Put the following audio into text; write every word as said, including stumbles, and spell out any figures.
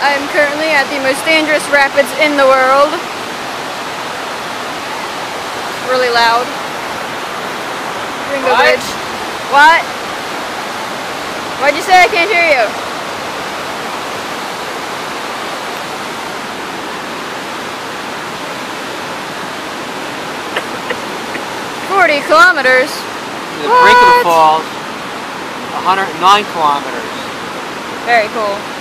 I am currently at the most dangerous rapids in the world. It's really loud. Ringo What? Bridge. What? What'd you say? I can't hear you. Forty kilometers. The brink of the falls, one hundred nine kilometers. Very cool.